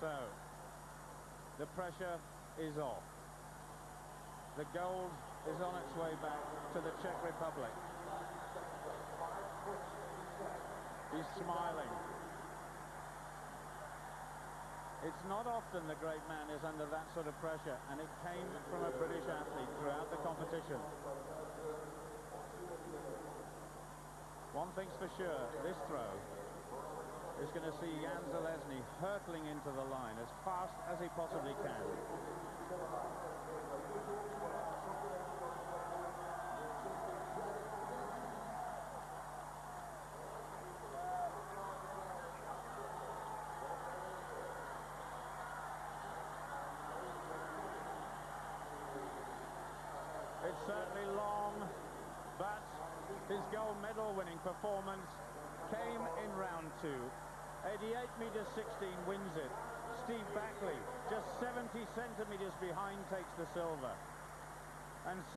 So, the pressure is off. The gold is on its way back to the Czech Republic. He's smiling. It's not often the great man is under that sort of pressure, and it came from a British athlete throughout the competition. One thing's for sure, this throw is going to see Jan Železný hurtling into the line as fast as he possibly can. It's certainly long, but his gold medal winning performance came in round 2. 88 meters 16 wins it. Steve Backley, just 70 centimeters behind, takes the silver. And